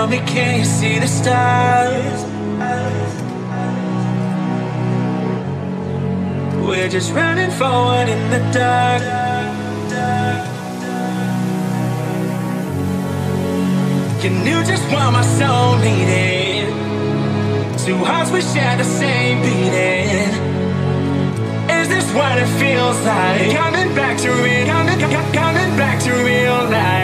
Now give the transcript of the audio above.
me, can you see the stars? We're just running forward in the dark. You knew just what my soul needed. Two hearts, we share the same beating. Is this what it feels like? Coming back to real life.